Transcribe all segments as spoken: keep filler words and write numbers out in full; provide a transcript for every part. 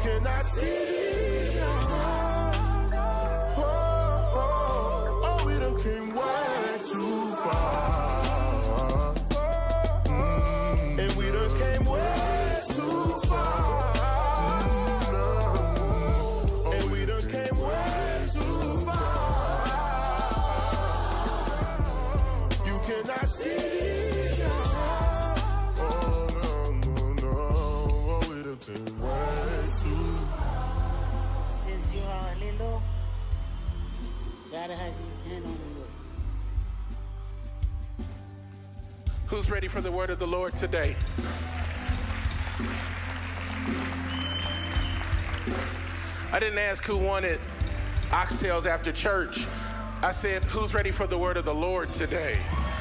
cannot see these now. Oh, oh, oh, we done came way too far. Mm, and we done came way too far. Mm, and we done came way too far. You cannot see these now. Oh, no, no, no. Oh, we done came way too far. Since you are little, God has his hand on you. Who's ready for the word of the Lord today? I didn't ask who wanted oxtails after church. I said, who's ready for the word of the Lord today?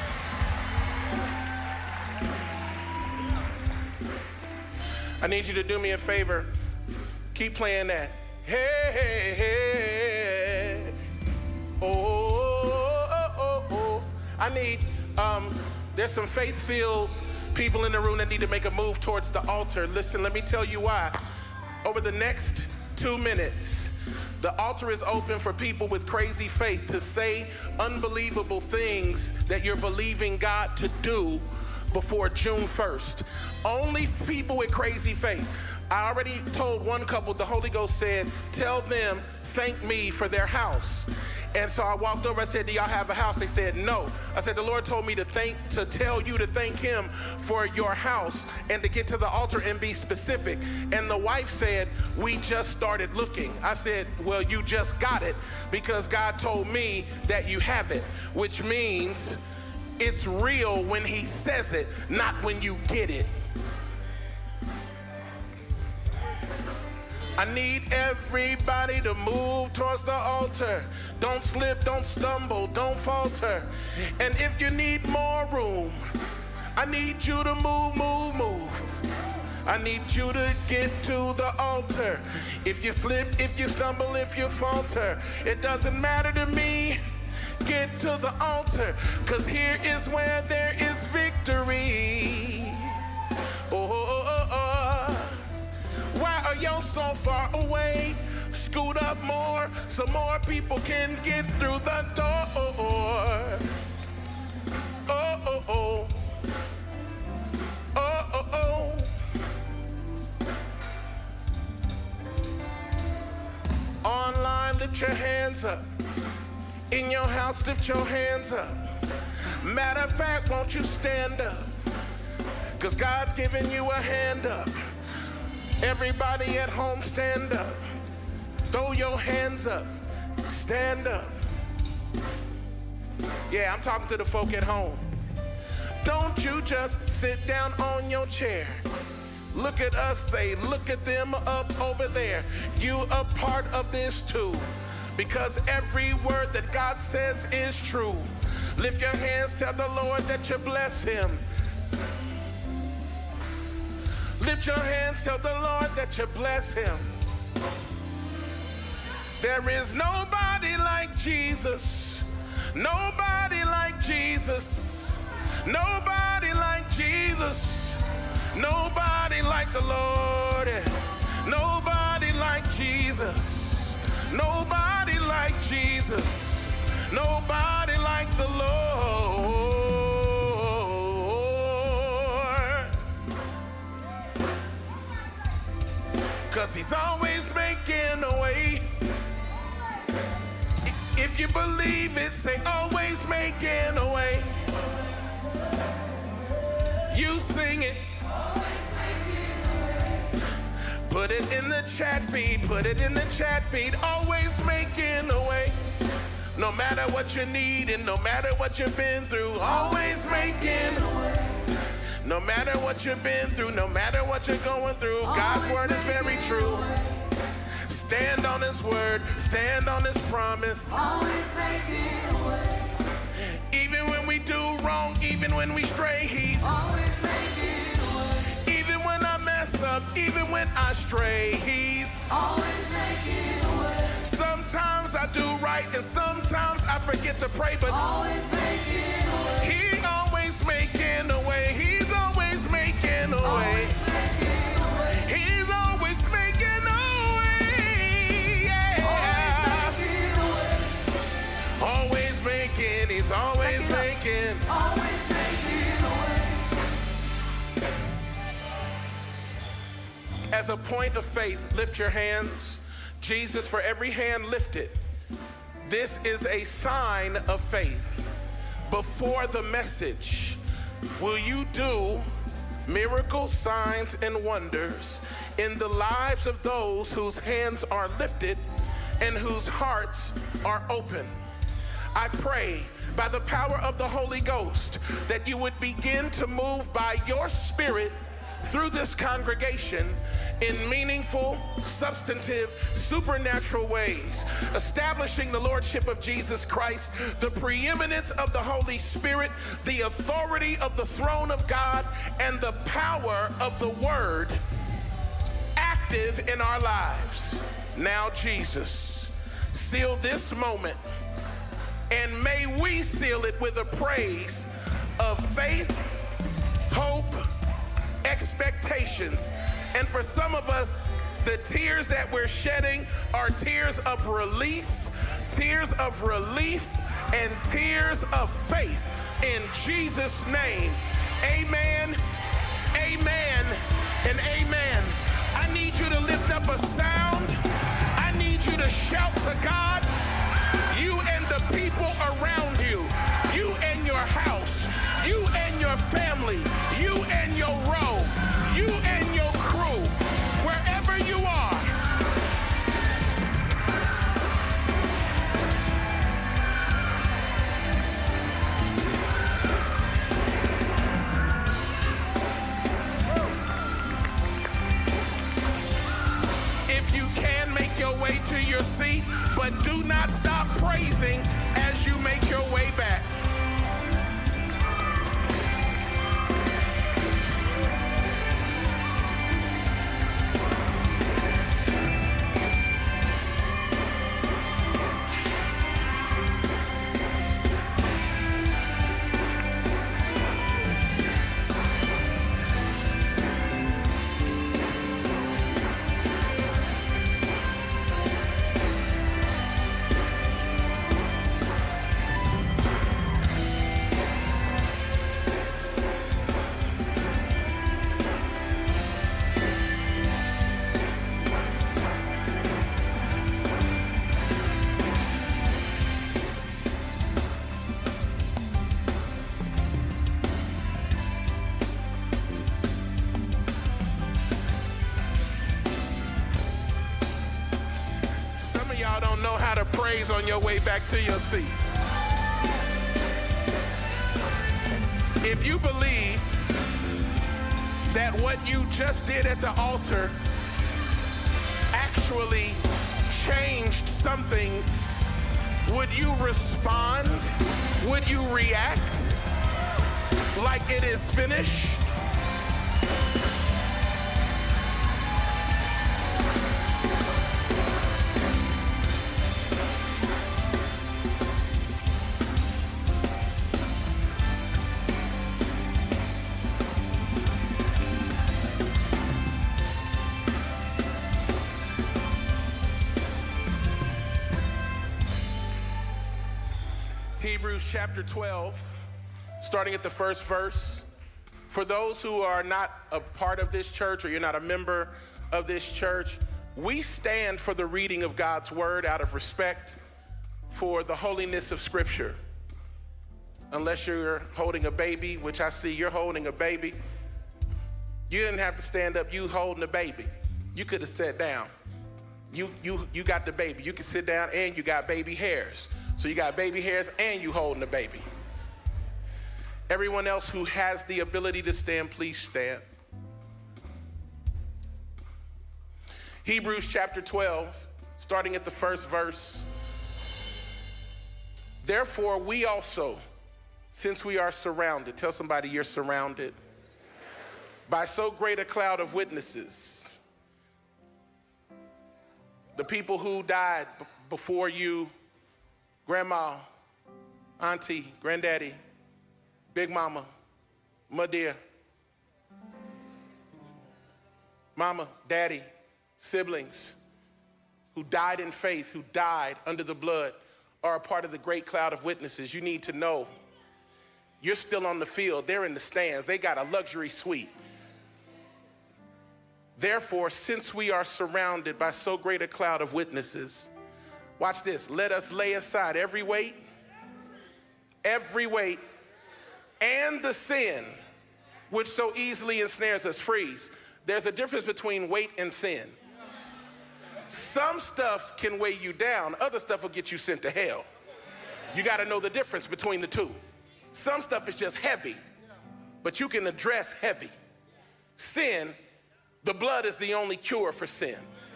I need you to do me a favor. Keep playing that. Hey, hey, hey. Oh, oh, oh, oh. I need, um, there's some faith-filled people in the room that need to make a move towards the altar. Listen, let me tell you why. Over the next two minutes, the altar is open for people with crazy faith to say unbelievable things that you're believing God to do before June first. Only people with crazy faith. I already told one couple, the Holy Ghost said, tell them, thank me for their house. And so I walked over, I said, do y'all have a house? They said, no. I said, the Lord told me to thank, to tell you to thank him for your house and to get to the altar and be specific. And the wife said, we just started looking. I said, well, you just got it because God told me that you have it, which means it's real when he says it, not when you get it. I need everybody to move towards the altar. Don't slip, don't stumble, don't falter. And if you need more room, I need you to move, move, move. I need you to get to the altar. If you slip, if you stumble, if you falter, it doesn't matter to me. Get to the altar, cause here is where there is victory. Oh, oh, oh, oh. Why are y'all so far away? Scoot up more so more people can get through the door. Oh, oh, oh. Oh, oh, oh. Online, lift your hands up. In your house, lift your hands up. Matter of fact, won't you stand up? Cause God's giving you a hand up. Everybody at home, stand up. Throw your hands up. Stand up. Yeah, I'm talking to the folk at home. Don't you just sit down on your chair. Look at us, say, look at them up over there. You a part of this too. Because every word that God says is true. Lift your hands, tell the Lord that you bless him. Lift your hands, tell the Lord that you bless him. There is nobody like Jesus. Nobody like Jesus. Nobody like Jesus. Nobody like the Lord. Nobody like Jesus. Nobody like Jesus. Nobody like the Lord. Cause he's always making a way. If you believe it, say always making a way. You sing it. Put it in the chat feed, put it in the chat feed, always making a way. No matter what you need and no matter what you've been through, always making a way. No matter what you've been through, no matter what you're going through, God's word is very true. Stand on his word, stand on his promise. Always making a way. Even when we do wrong, even when we stray, he's always making a way. Even when I mess up, even when I stray, he's always making a way. Sometimes I do right and sometimes I forget to pray, but always making a way. He always making a way. He's always making a way. Always making a way. He's always making a way. As a point of faith, lift your hands. Jesus, for every hand lifted, this is a sign of faith. Before the message, will you do miracles, signs, and wonders in the lives of those whose hands are lifted and whose hearts are open? I pray by the power of the Holy Ghost that you would begin to move by your Spirit through this congregation in meaningful, substantive, supernatural ways, establishing the Lordship of Jesus Christ, the preeminence of the Holy Spirit, the authority of the throne of God, and the power of the Word active in our lives. Now, Jesus, seal this moment, and may we seal it with a praise of faith, hope, expectations. And for some of us, the tears that we're shedding are tears of release, tears of relief, and tears of faith. In Jesus' name, amen, amen, and amen. I need you to lift up a sound. I need you to shout to God. You and the people around you, you and your house, you and your family, you and your row, you and your crew, wherever you are. If you can, make your way to your seat, but do not stop praising as you make your way back. Y'all don't know how to praise on your way back to your seat. If you believe that what you just did at the altar actually changed something, would you respond? Would you react like it is finished? Hebrews chapter twelve, starting at the first verse. For those who are not a part of this church, or you're not a member of this church, we stand for the reading of God's word out of respect for the holiness of Scripture. Unless you're holding a baby, which I see you're holding a baby. You didn't have to stand up, you holding a baby. You could have sat down. You, you, you got the baby. You can sit down, and you got baby hairs. So you got baby hairs and you holding a baby. Everyone else who has the ability to stand, please stand. Hebrews chapter twelve, starting at the first verse. Therefore, we also, since we are surrounded, tell somebody you're surrounded by so great a cloud of witnesses. The people who died b- before you, grandma, auntie, granddaddy, big mama, my dear, mama, daddy, siblings who died in faith, who died under the blood, are a part of the great cloud of witnesses. You need to know you're still on the field. They're in the stands. They got a luxury suite. Therefore, since we are surrounded by so great a cloud of witnesses, watch this, let us lay aside every weight, every weight, and the sin which so easily ensnares us. Freeze. There's a difference between weight and sin. Some stuff can weigh you down, other stuff will get you sent to hell. You got to know the difference between the two. Some stuff is just heavy, but you can address heavy. Sin, the blood is the only cure for sin.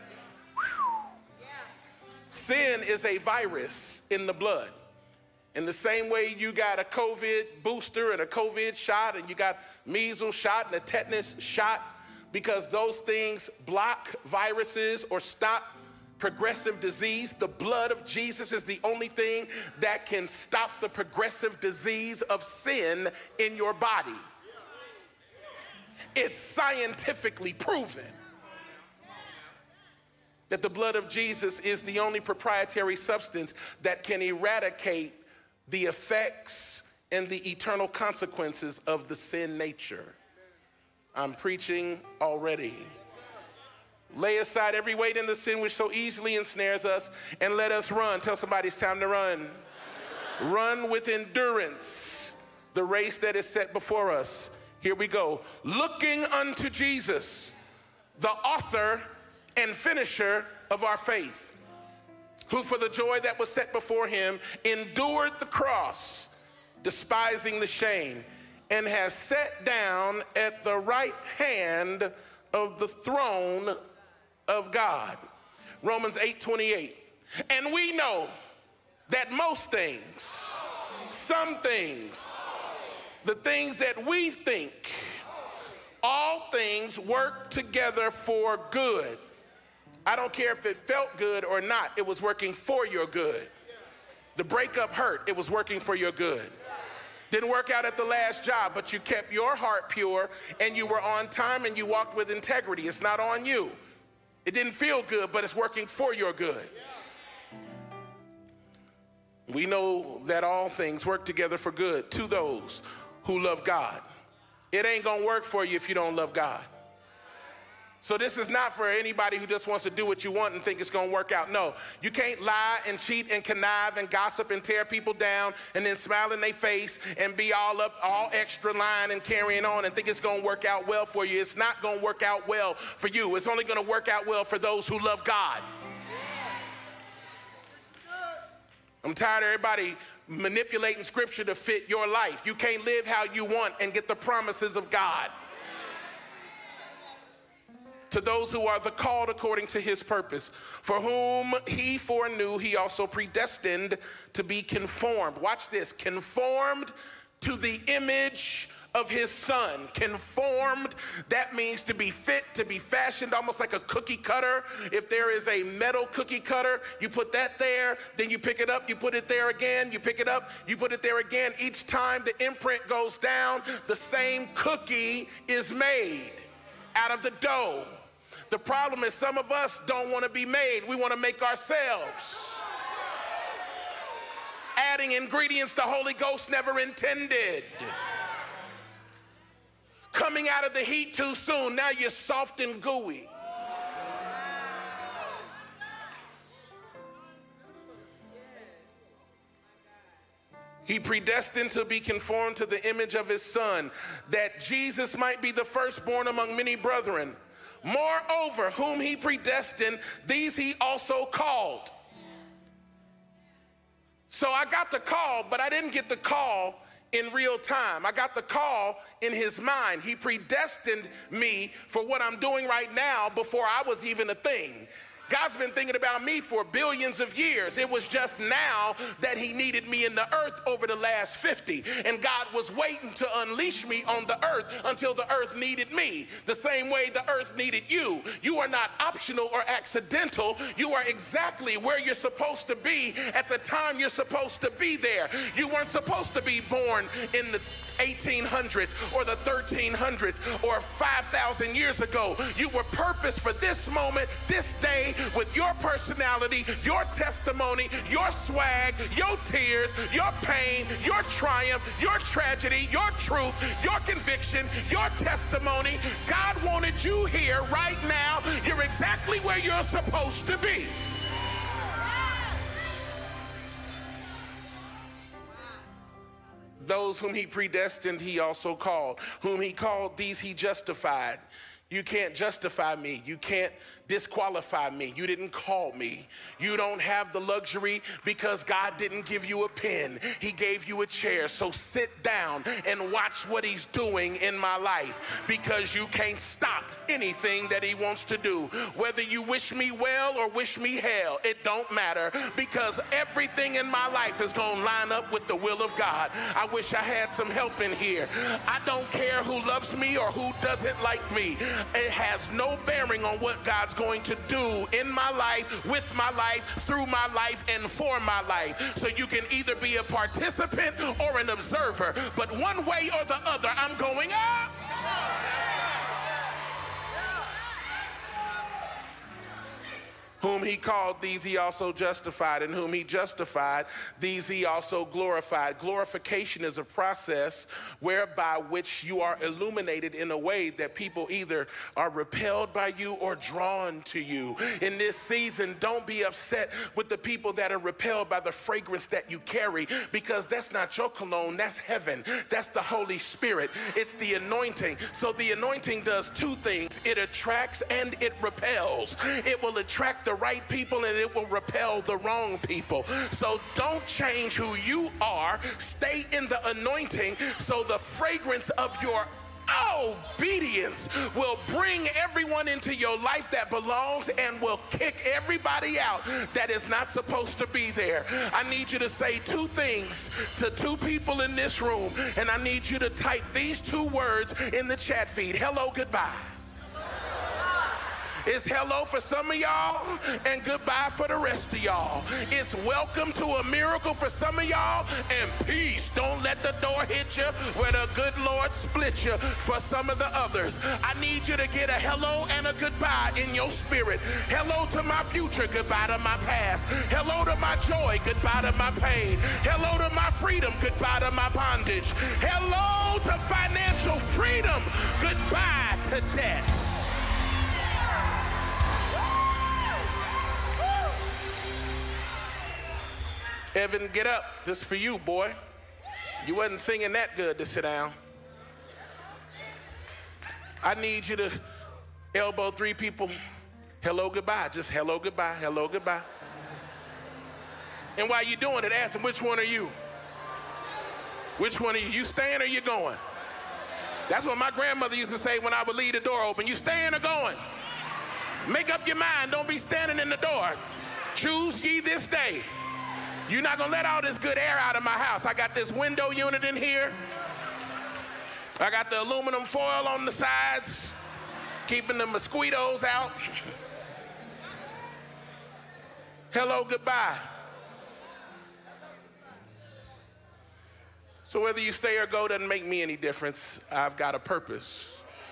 Sin is a virus in the blood. In the same way you got a COVID booster and a COVID shot, and you got measles shot and a tetanus shot, because those things block viruses or stop progressive disease. The blood of Jesus is the only thing that can stop the progressive disease of sin in your body. It's scientifically proven that the blood of Jesus is the only proprietary substance that can eradicate the effects and the eternal consequences of the sin nature. I'm preaching already. Lay aside every weight and the sin which so easily ensnares us, and let us run. Tell somebody it's time to run. Run with endurance the race that is set before us. Here we go. Looking unto Jesus, the author and finisher of our faith, who for the joy that was set before him endured the cross, despising the shame, and has sat down at the right hand of the throne of God. Romans eight twenty-eight. And we know that most things, some things, the things that we think, all things work together for good. I don't care if it felt good or not, it was working for your good. The breakup hurt, it was working for your good. Didn't work out at the last job, but you kept your heart pure and you were on time and you walked with integrity. It's not on you. It didn't feel good, but it's working for your good. We know that all things work together for good to those who love God. It ain't gonna work for you if you don't love God. So this is not for anybody who just wants to do what you want and think it's gonna work out. No, you can't lie and cheat and connive and gossip and tear people down and then smile in their face and be all up, all extra line and carrying on and think it's gonna work out well for you. It's not gonna work out well for you. It's only gonna work out well for those who love God. I'm tired of everybody manipulating scripture to fit your life. You can't live how you want and get the promises of God. To those who are the called according to his purpose, for whom he foreknew, he also predestined to be conformed. Watch this, conformed to the image of his son. Conformed, that means to be fit, to be fashioned, almost like a cookie cutter. If there is a metal cookie cutter, you put that there, then you pick it up, you put it there again, you pick it up, you put it there again. Each time the imprint goes down, the same cookie is made out of the dough. The problem is some of us don't want to be made. We want to make ourselves. Adding ingredients the Holy Ghost never intended. Coming out of the heat too soon. Now you're soft and gooey. He predestined to be conformed to the image of his son, that Jesus might be the firstborn among many brethren. Moreover, whom he predestined, these he also called. So I got the call, but I didn't get the call in real time. I got the call in his mind. He predestined me for what I'm doing right now before I was even a thing. God's been thinking about me for billions of years. It was just now that he needed me in the earth over the last fifty. And God was waiting to unleash me on the earth until the earth needed me. The same way the earth needed you. You are not optional or accidental. You are exactly where you're supposed to be at the time you're supposed to be there. You weren't supposed to be born in the eighteen hundreds or the thirteen hundreds or five thousand years ago. You were purposed for this moment, this day, with your personality, your testimony, your swag, your tears, your pain, your triumph, your tragedy, your truth, your conviction, your testimony. God wanted you here right now. You're exactly where you're supposed to be. Those whom he predestined, he also called. Whom he called, these he justified. You can't justify me. You can't disqualify me. You didn't call me. You don't have the luxury because God didn't give you a pen. He gave you a chair. So sit down and watch what he's doing in my life, because you can't stop anything that he wants to do. Whether you wish me well or wish me hell, it don't matter, because everything in my life is going to line up with the will of God. I wish I had some help in here. I don't care who loves me or who doesn't like me. It has no bearing on what God's going to do in my life, with my life, through my life, and for my life. So you can either be a participant or an observer, but one way or the other, I'm going up. Whom he called, these he also justified, and whom he justified, these he also glorified. Glorification is a process whereby which you are illuminated in a way that people either are repelled by you or drawn to you. In this season, don't be upset with the people that are repelled by the fragrance that you carry, because that's not your cologne, that's heaven. That's the Holy Spirit. It's the anointing. So the anointing does two things. It attracts and it repels. It will attract the right people and it will repel the wrong people. So don't change who you are. Stay in the anointing, so the fragrance of your obedience will bring everyone into your life that belongs and will kick everybody out that is not supposed to be there. I need you to say two things to two people in this room, and I need you to type these two words in the chat feed. Hello, goodbye. It's hello for some of y'all and goodbye for the rest of y'all. It's welcome to a miracle for some of y'all and peace. Don't let the door hit you where the good Lord split you for some of the others. I need you to get a hello and a goodbye in your spirit. Hello to my future, goodbye to my past. Hello to my joy, goodbye to my pain. Hello to my freedom, goodbye to my bondage. Hello to financial freedom, goodbye to debt. Evan, get up. This is for you, boy. You wasn't singing that good to sit down. I need you to elbow three people. Hello, goodbye. Just hello, goodbye. Hello, goodbye. And while you're doing it, ask them, which one are you? Which one are you? You staying or you going? That's what my grandmother used to say when I would leave the door open. You staying or going? Make up your mind. Don't be standing in the door. Choose ye this day. You're not going to let all this good air out of my house. I got this window unit in here. I got the aluminum foil on the sides, keeping the mosquitoes out. Hello, goodbye. So whether you stay or go doesn't make me any difference. I've got a purpose.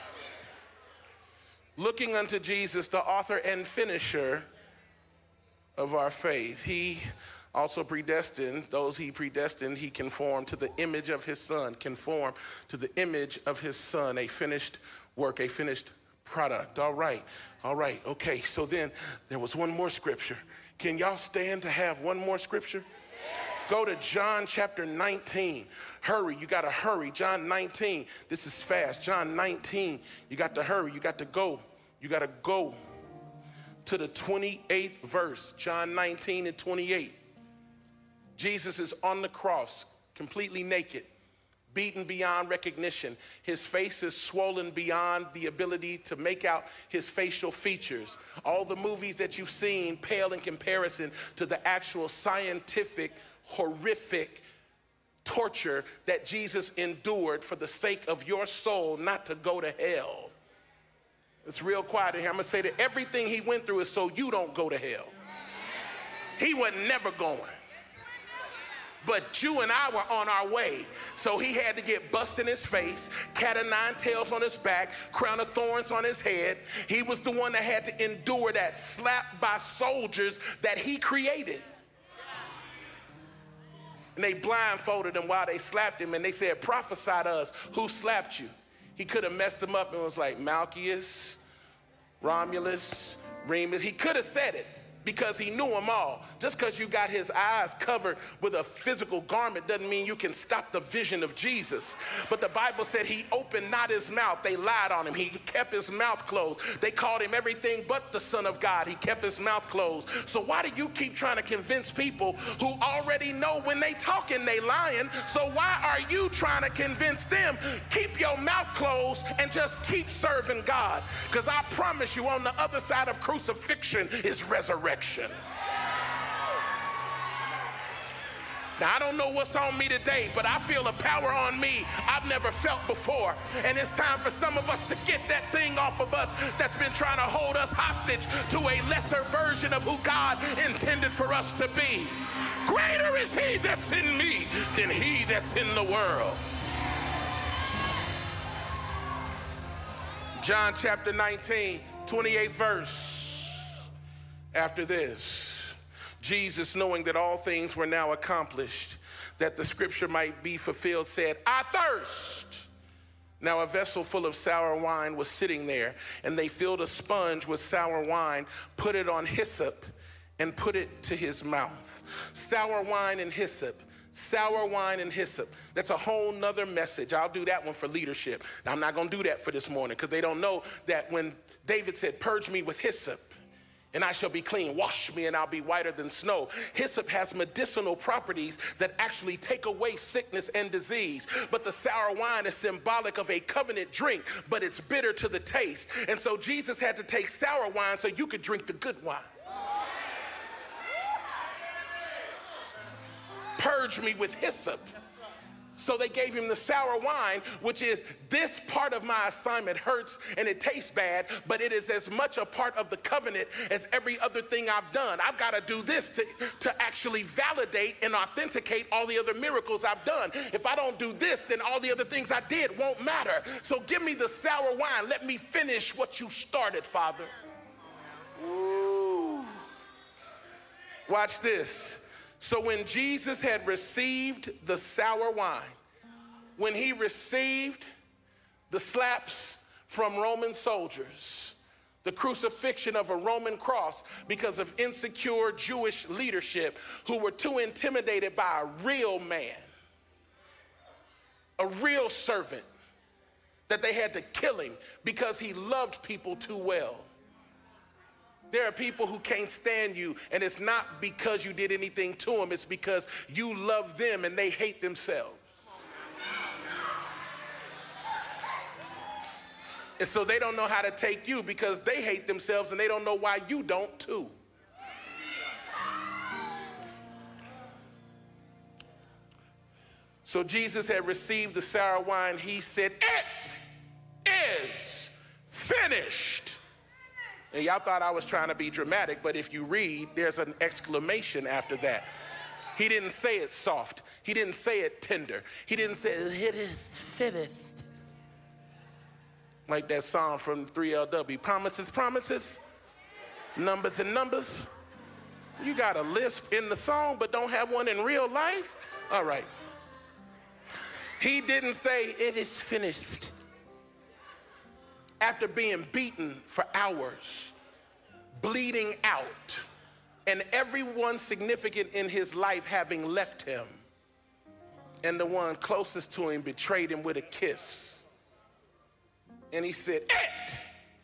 Looking unto Jesus, the author and finisher of our faith. He also predestined, those he predestined, he conformed to the image of his son, conform to the image of his son, a finished work, a finished product. All right, all right, okay, so then there was one more scripture. Can y'all stand to have one more scripture? Go to John chapter nineteen. Hurry, you gotta hurry. John nineteen, this is fast. John nineteen, you got to hurry, you got to go. You gotta go to the twenty-eighth verse, John nineteen and twenty-eight. Jesus is on the cross, completely naked, beaten beyond recognition. His face is swollen beyond the ability to make out his facial features. All the movies that you've seen pale in comparison to the actual scientific, horrific torture that Jesus endured for the sake of your soul not to go to hell. It's real quiet in here. I'm gonna say that everything he went through is so you don't go to hell. He wasn't never going. But you and I were on our way. So he had to get bust in his face, cat of nine tails on his back, crown of thorns on his head. He was the one that had to endure that slap by soldiers that he created. And they blindfolded him while they slapped him, and they said, prophesy to us, who slapped you? He could have messed him up and was like, Malchus, Romulus, Remus. He could have said it, because he knew them all. Just because you got his eyes covered with a physical garment doesn't mean you can stop the vision of Jesus. But the Bible said he opened not his mouth. They lied on him. He kept his mouth closed. They called him everything but the Son of God. He kept his mouth closed. So why do you keep trying to convince people who already know when they talking they lying? So why are you trying to convince them? Keep your mouth closed and just keep serving God. Because I promise you, on the other side of crucifixion is resurrection. Now, I don't know what's on me today, but I feel a power on me I've never felt before. And it's time for some of us to get that thing off of us that's been trying to hold us hostage to a lesser version of who God intended for us to be. Greater is he that's in me than he that's in the world. John chapter nineteen, twenty-eighth verse. After this, Jesus, knowing that all things were now accomplished, that the scripture might be fulfilled, said, I thirst. Now a vessel full of sour wine was sitting there, and they filled a sponge with sour wine, put it on hyssop, and put it to his mouth. Sour wine and hyssop. Sour wine and hyssop. That's a whole nother message. I'll do that one for leadership. Now, I'm not going to do that for this morning, because they don't know that when David said, purge me with hyssop, and I shall be clean. Wash me, and I'll be whiter than snow. Hyssop has medicinal properties that actually take away sickness and disease. But the sour wine is symbolic of a covenant drink, but it's bitter to the taste. And so Jesus had to take sour wine so you could drink the good wine. Purge me with hyssop. So they gave him the sour wine, which is, this part of my assignment hurts and it tastes bad, but it is as much a part of the covenant as every other thing I've done. I've got to do this to, to actually validate and authenticate all the other miracles I've done. If I don't do this, then all the other things I did won't matter. So give me the sour wine. Let me finish what you started, Father. Ooh. Watch this. So when Jesus had received the sour wine, when he received the slaps from Roman soldiers, the crucifixion of a Roman cross because of insecure Jewish leadership who were too intimidated by a real man, a real servant, that they had to kill him because he loved people too well. There are people who can't stand you, and it's not because you did anything to them, it's because you love them and they hate themselves. And so they don't know how to take you because they hate themselves, and they don't know why you don't too. So Jesus had received the sour wine. He said, it is finished. And y'all thought I was trying to be dramatic, but if you read, there's an exclamation after that. He didn't say it soft. He didn't say it tender. He didn't say, it is finished. Like that song from three L W, promises, promises, numbers and numbers. You got a lisp in the song, but don't have one in real life? All right. He didn't say, it is finished. After being beaten for hours, bleeding out, and everyone significant in his life having left him, and the one closest to him betrayed him with a kiss. And he said, it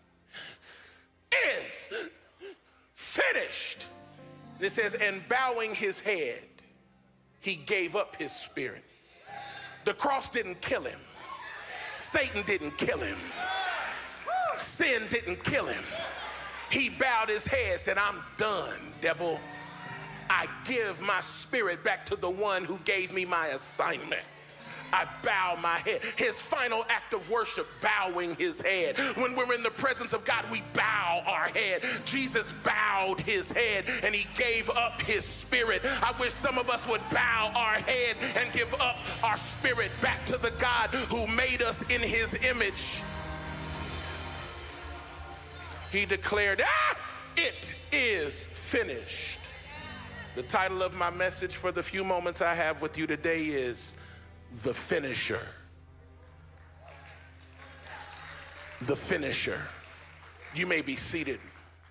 is finished. And it says, and bowing his head, he gave up his spirit. The cross didn't kill him. Satan didn't kill him. Sin didn't kill him. He bowed his head and said, I'm done, devil. I give my spirit back to the one who gave me my assignment. I bow my head. His final act of worship, bowing his head. When we're in the presence of God, we bow our head. Jesus bowed his head and he gave up his spirit. I wish some of us would bow our head and give up our spirit back to the God who made us in his image. He declared, ah, it is finished. The title of my message for the few moments I have with you today is The Finisher. The Finisher. You may be seated.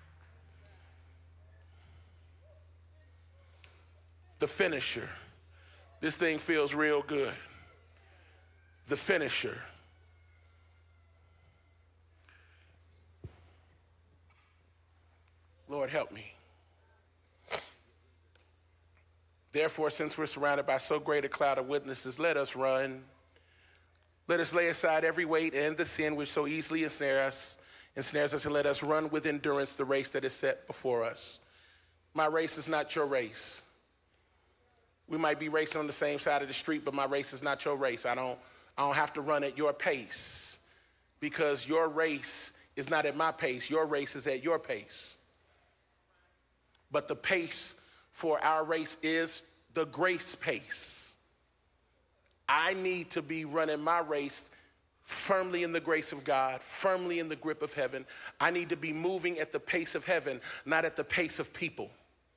The Finisher. This thing feels real good. The Finisher. Lord, help me. Therefore, since we're surrounded by so great a cloud of witnesses, let us run. Let us lay aside every weight and the sin which so easily ensnares us, ensnares us, and let us run with endurance the race that is set before us. My race is not your race. We might be racing on the same side of the street, but my race is not your race. I don't, I don't have to run at your pace because your race is not at my pace. Your race is at your pace. But the pace for our race is the grace pace. I need to be running my race firmly in the grace of God, firmly in the grip of heaven. I need to be moving at the pace of heaven, not at the pace of people.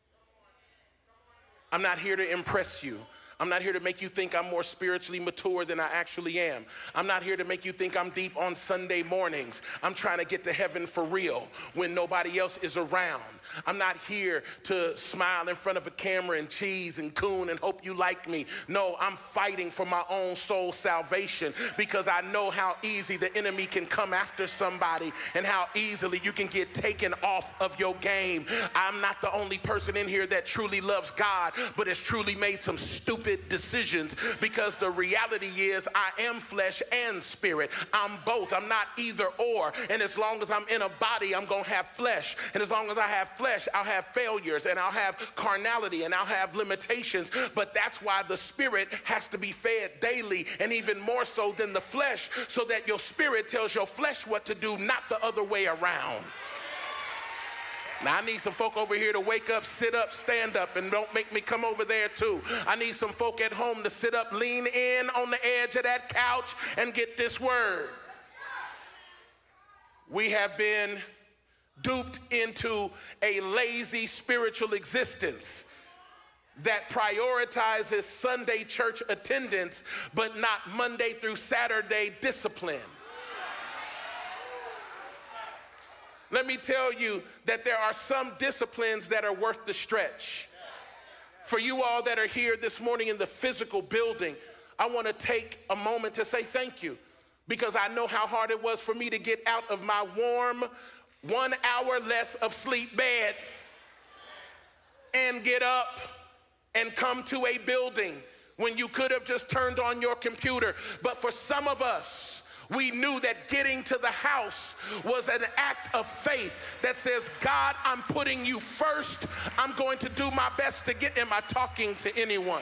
I'm not here to impress you. I'm not here to make you think I'm more spiritually mature than I actually am. I'm not here to make you think I'm deep on Sunday mornings. I'm trying to get to heaven for real when nobody else is around. I'm not here to smile in front of a camera and cheese and coon and hope you like me. No, I'm fighting for my own soul salvation because I know how easy the enemy can come after somebody and how easily you can get taken off of your game. I'm not the only person in here that truly loves God, but has truly made some stupid decisions because the reality is I am flesh and spirit. I'm both. I'm not either or. And as long as I'm in a body, I'm going to have flesh. And as long as I have flesh, I'll have failures and I'll have carnality and I'll have limitations. But that's why the spirit has to be fed daily and even more so than the flesh so that your spirit tells your flesh what to do, not the other way around. Now, I need some folk over here to wake up, sit up, stand up, and don't make me come over there too. I need some folk at home to sit up, lean in on the edge of that couch, and get this word. We have been duped into a lazy spiritual existence that prioritizes Sunday church attendance, but not Monday through Saturday discipline. Let me tell you that there are some disciplines that are worth the stretch. For you all that are here this morning in the physical building, I want to take a moment to say thank you because I know how hard it was for me to get out of my warm, one hour less of sleep bed and get up and come to a building when you could have just turned on your computer. But for some of us, we knew that getting to the house was an act of faith that says, God, I'm putting you first. I'm going to do my best to get. Am I talking to anyone?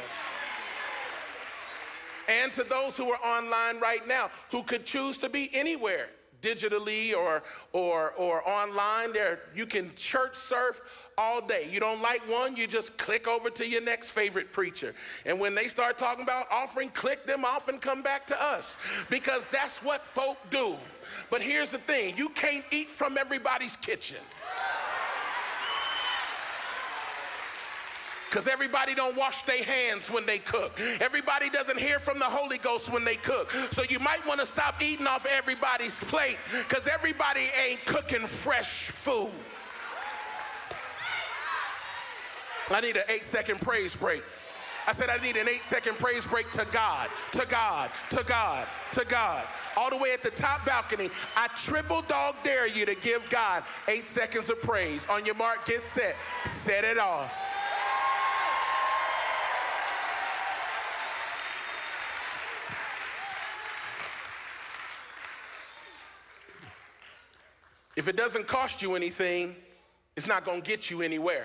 And to those who are online right now who could choose to be anywhere, digitally or, or, or online, there you can church surf all day. You don't like one, you just click over to your next favorite preacher. And when they start talking about offering, click them off and come back to us because that's what folk do. But here's the thing, you can't eat from everybody's kitchen. Because everybody don't wash their hands when they cook. Everybody doesn't hear from the Holy Ghost when they cook. So you might want to stop eating off everybody's plate because everybody ain't cooking fresh food. I need an eight second praise break. I said I need an eight second praise break to God, to God, to God, to God. All the way at the top balcony, I triple dog dare you to give God eight seconds of praise. On your mark, get set, set it off. If it doesn't cost you anything, it's not going to get you anywhere.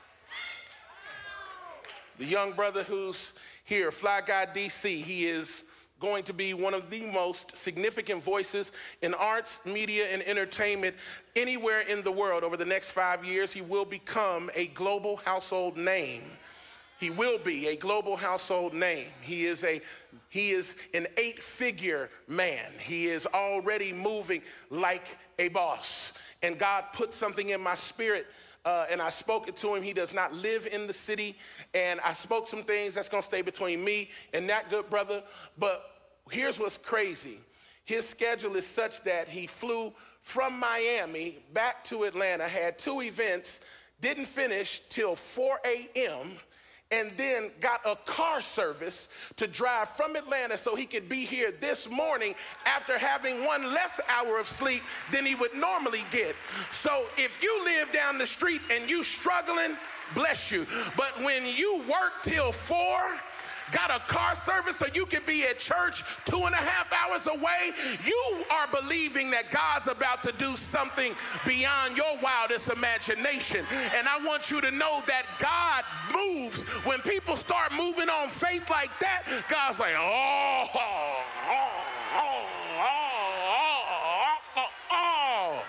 The young brother who's here, Fly Guy D C, he is going to be one of the most significant voices in arts, media, and entertainment anywhere in the world. Over the next five years, he will become a global household name. He will be a global household name. He is a he is an eight-figure man. He is already moving like a boss. And God put something in my spirit, uh, and I spoke it to him. He does not live in the city, and I spoke some things that's gonna stay between me and that good brother. But here's what's crazy. His schedule is such that he flew from Miami back to Atlanta, had two events, didn't finish till four a m, and then got a car service to drive from Atlanta so he could be here this morning after having one less hour of sleep than he would normally get. So if you live down the street and you struggling, bless you. But when you work till four, got a car service so you can be at church two and a half hours away, you are believing that God's about to do something beyond your wildest imagination. And I want you to know that God moves. When people start moving on faith like that, God's like, oh, oh, oh, oh, oh, oh, oh.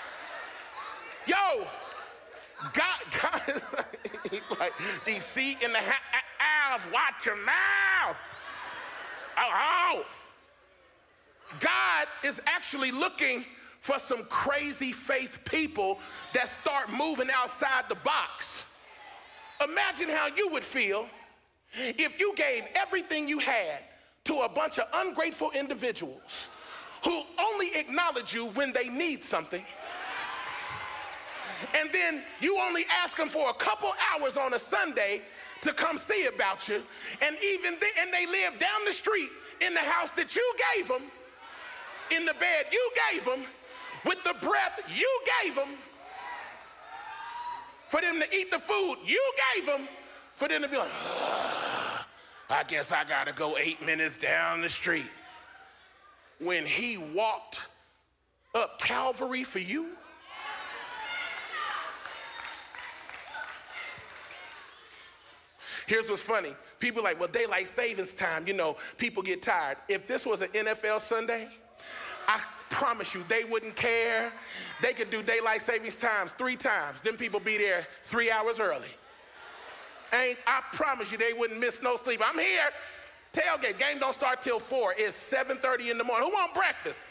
Yo, God, God is like, like deceit in the house. Watch your mouth. Oh, oh. God is actually looking for some crazy faith people that start moving outside the box. Imagine how you would feel if you gave everything you had to a bunch of ungrateful individuals who only acknowledge you when they need something. And then you only ask them for a couple hours on a Sunday to come see about you, and even they, and they live down the street in the house that you gave them, in the bed you gave them, with the breath you gave them, for them to eat the food you gave them, for them to be like, oh, I guess I gotta go eight minutes down the street. When he walked up Calvary for you, here's what's funny. People are like, well, daylight savings time, you know, people get tired. If this was an N F L Sunday, I promise you they wouldn't care. They could do daylight savings times three times. Them people be there three hours early. Ain't, I promise you they wouldn't miss no sleep. I'm here. Tailgate, game don't start till four. It's seven thirty in the morning. Who want breakfast?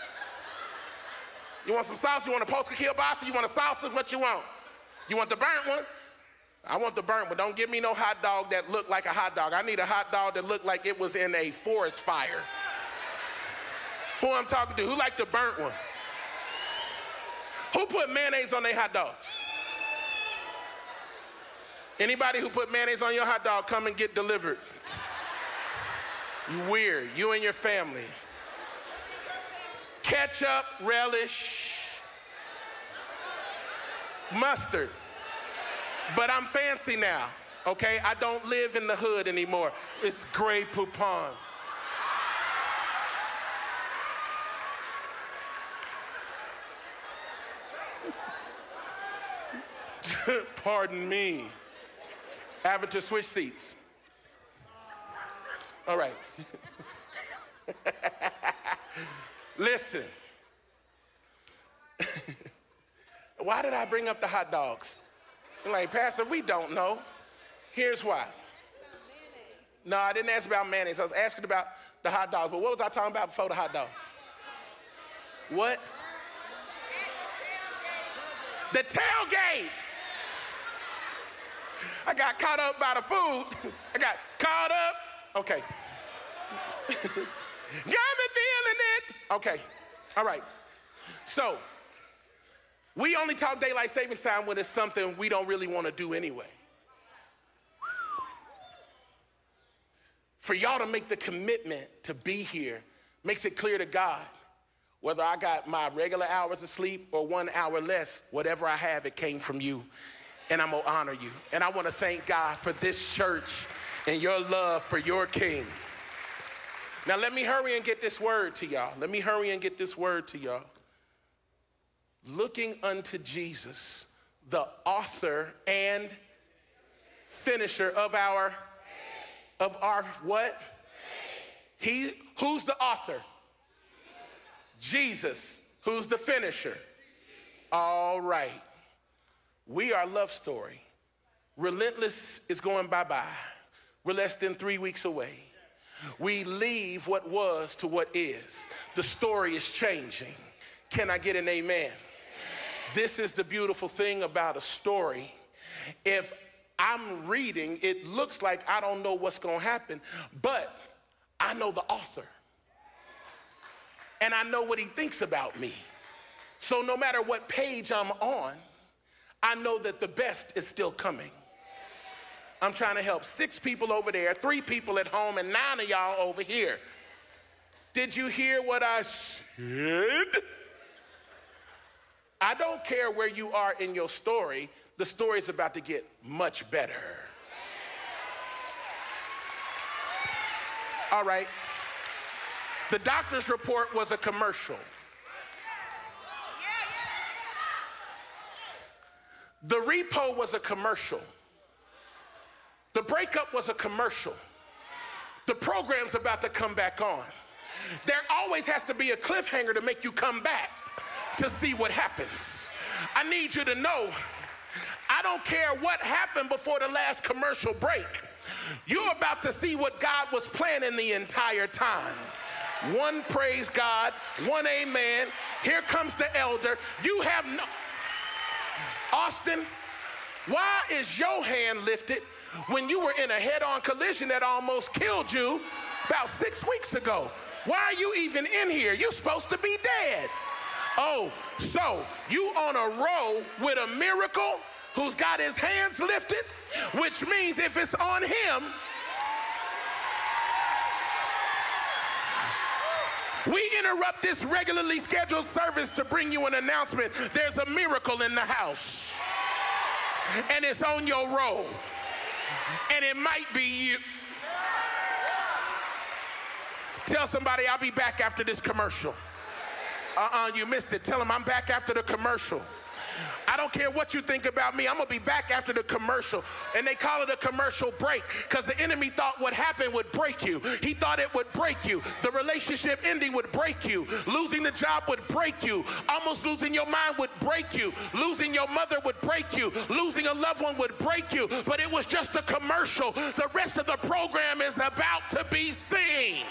You want some sausage? You want a post kielbasa? You want a sausage? What you want? You want the burnt one? I want the burnt one. Don't give me no hot dog that looked like a hot dog. I need a hot dog that looked like it was in a forest fire. Who I'm talking to? Who like the burnt one? Who put mayonnaise on their hot dogs? Anybody who put mayonnaise on your hot dog, come and get delivered. You weird. You and your family. Ketchup, relish, mustard. But I'm fancy now, okay? I don't live in the hood anymore. It's Grey Poupon. Pardon me. Avatar switch seats. All right. Listen. Why did I bring up the hot dogs? I'm like, Pastor, we don't know. Here's why. No, I didn't ask about mayonnaise. I was asking about the hot dogs. But what was I talking about before the hot dog? What? The tailgate. I got caught up by the food. I got caught up. Okay. Got me feeling it. Okay. All right. So, we only talk daylight savings time when it's something we don't really want to do anyway. For y'all to make the commitment to be here makes it clear to God, whether I got my regular hours of sleep or one hour less, whatever I have, it came from you, and I'm gonna honor you. And I want to thank God for this church and your love for your King. Now let me hurry and get this word to y'all. Let me hurry and get this word to y'all. Looking unto Jesus, the author and finisher of our, of our what? He, who's the author? Jesus. Who's the finisher? All right. We are Love Story. Relentless is going bye-bye. We're less than three weeks away. We leave what was to what is. The story is changing. Can I get an amen? This is the beautiful thing about a story. If I'm reading, it looks like I don't know what's going to happen, but I know the author. And I know what he thinks about me. So no matter what page I'm on, I know that the best is still coming. I'm trying to help six people over there, three people at home, and nine of y'all over here. Did you hear what I said? I don't care where you are in your story. The story is about to get much better. All right. The doctor's report was a commercial. The repo was a commercial. The breakup was a commercial. The program's about to come back on. There always has to be a cliffhanger to make you come back to see what happens. I need you to know, I don't care what happened before the last commercial break. You're about to see what God was planning the entire time. One praise God, one amen. Here comes the elder. You have no... Austin, why is your hand lifted when you were in a head-on collision that almost killed you about six weeks ago? Why are you even in here? You're supposed to be dead. Oh, so you on a row with a miracle who's got his hands lifted, which means if it's on him, we interrupt this regularly scheduled service to bring you an announcement. There's a miracle in the house, and it's on your row, and it might be you. Tell somebody I'll be back after this commercial. Uh-uh, you missed it. Tell them I'm back after the commercial. I don't care what you think about me. I'm going to be back after the commercial. And they call it a commercial break because the enemy thought what happened would break you. He thought it would break you. The relationship ending would break you. Losing the job would break you. Almost losing your mind would break you. Losing your mother would break you. Losing a loved one would break you. But it was just a commercial. The rest of the program is about to be seen.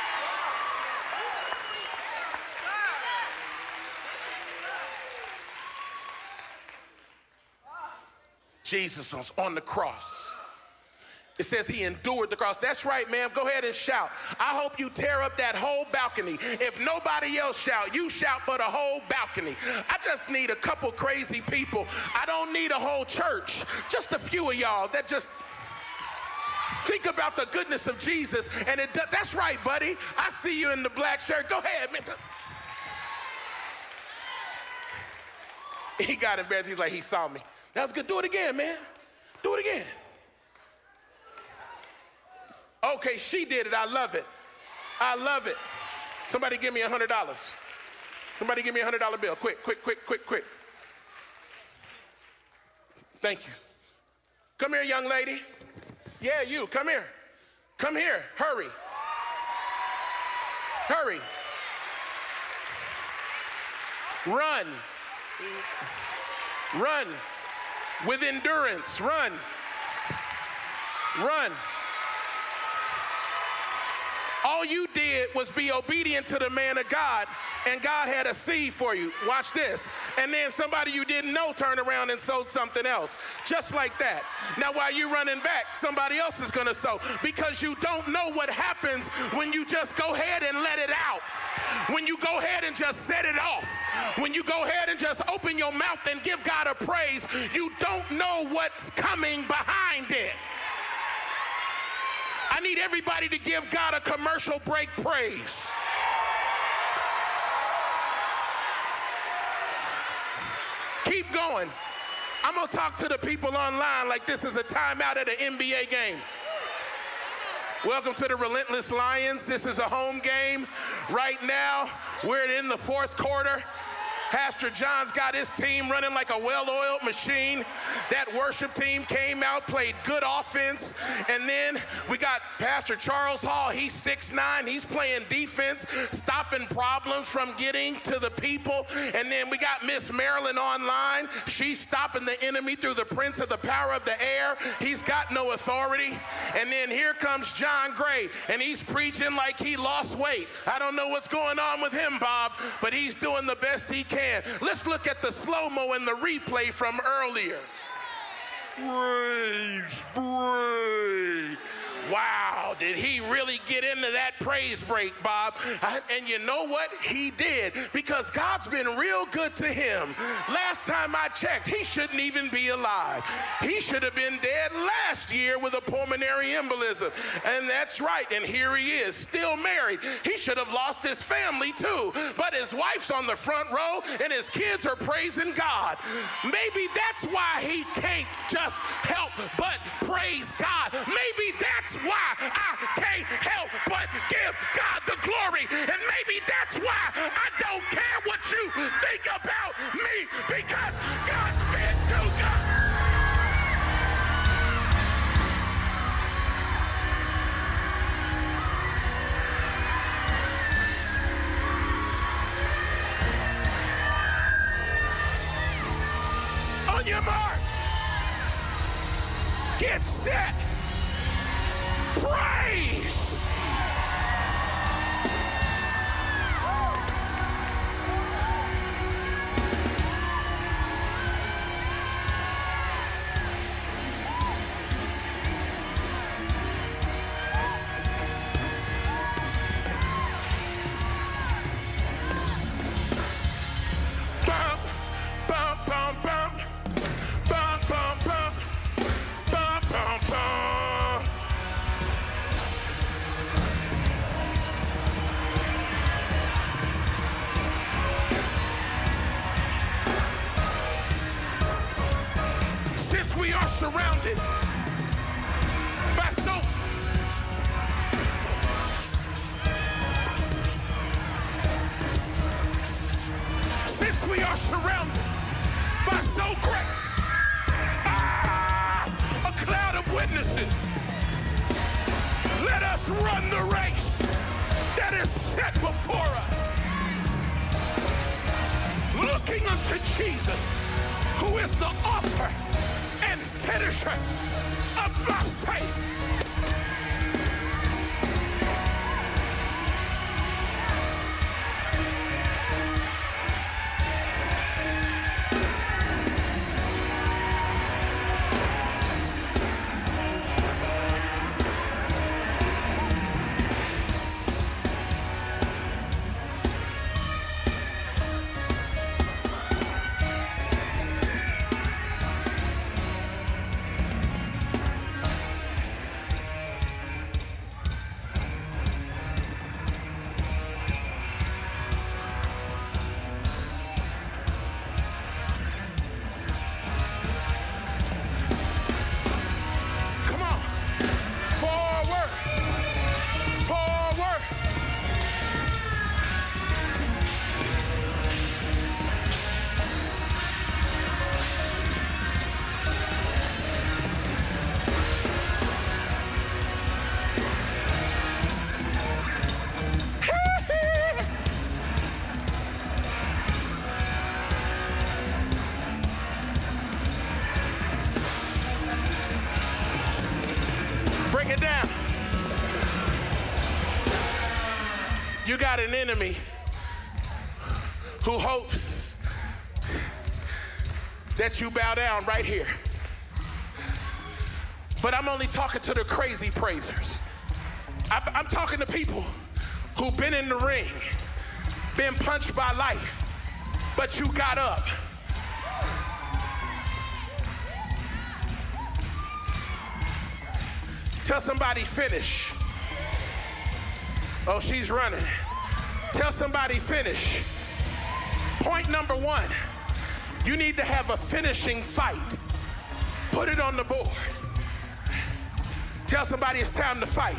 Jesus was on the cross. It says he endured the cross. That's right, ma'am. Go ahead and shout. I hope you tear up that whole balcony. If nobody else shout, you shout for the whole balcony. I just need a couple crazy people. I don't need a whole church. Just a few of y'all that just think about the goodness of Jesus. And it, that's right, buddy. I see you in the black shirt. Go ahead, man. He got embarrassed. He's like, he saw me. That was good. Do it again, man. Do it again. Okay, she did it. I love it. I love it. Somebody give me a hundred dollars. Somebody give me a hundred dollar bill. Quick, quick, quick, quick, quick. Thank you. Come here, young lady. Yeah, you. Come here. Come here. Hurry. Hurry. Run. Run. With endurance, run, run. All you did was be obedient to the man of God, and God had a seed for you. Watch this. And then somebody you didn't know turned around and sowed something else, just like that. Now while you're running back, somebody else is gonna sow, because you don't know what happens when you just go ahead and let it out. When you go ahead and just set it off. When you go ahead and just open your mouth and give God a praise, you don't know what's coming behind it. I need everybody to give God a commercial break praise. Keep going. I'm going to talk to the people online like this is a timeout at an N B A game. Welcome to the Relentless Lions. This is a home game. Right now, we're in the fourth quarter. Pastor John's got his team running like a well-oiled machine. That worship team came out, played good offense. And then we got Pastor Charles Hall. He's six nine. He's playing defense, stopping problems from getting to the people. And then we got Miss Marilyn online. She's stopping the enemy through the prince of the power of the air. He's got no authority. And then here comes John Gray, and he's preaching like he lost weight. I don't know what's going on with him, Bob, but he's doing the best he can. Let's look at the slow-mo and the replay from earlier. Praise break. Wow, did he really get into that praise break, Bob? I, and you know what? He did, because God's been real good to him. Last time I checked, he shouldn't even be alive. He should have been dead last year with a pulmonary embolism. And that's right, and here he is, still married. He should have lost his family too, but his wife's on the front row and his kids are praising God. Maybe that's why he can't just help but praise God. Maybe that's why I can't help but give God the glory. And maybe that's why I don't care what you think about me, because God's been too good. On your mark, get set, praise. Bum, bum, bum, bum. Bum, bum, bum. Bum, bum, bum. Since we are surrounded by so since we are surrounded by so great ah, a cloud of witnesses, let us run the race that is set before us, looking unto Jesus, who is the author and finisher of my faith. Come on, forward, forward. Break it down. You got an enemy who hopes that you bow down right here. But I'm only talking to the crazy praisers. I, I'm talking to people who've been in the ring, been punched by life, but you got up. Tell somebody finish. Oh, she's running. Tell somebody finish. Point number one, you need to have a finishing fight. Put it on the board. Tell somebody it's time to fight.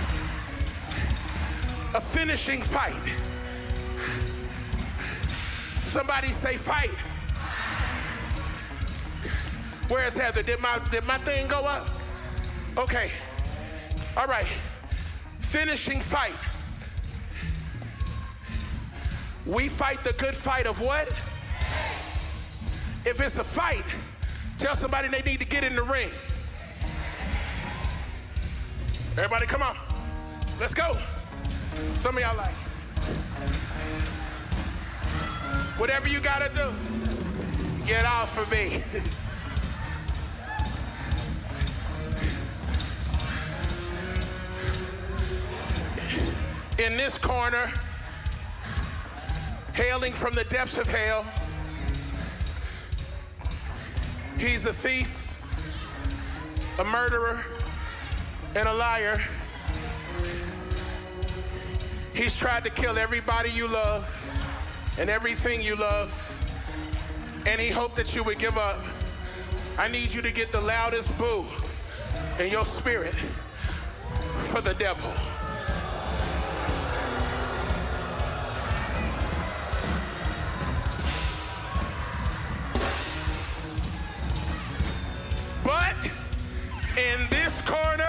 A finishing fight. Somebody say fight. Where's Heather? Did my, did my thing go up? Okay. All right. Finishing fight. We fight the good fight of what? If it's a fight, tell somebody they need to get in the ring. Everybody, come on. Let's go. Some of y'all like, whatever you gotta do, get off of me. In this corner, hailing from the depths of hell, he's a thief, a murderer, and a liar. He's tried to kill everybody you love and everything you love, and he hoped that you would give up. I need you to get the loudest boo in your spirit for the devil. But in this corner,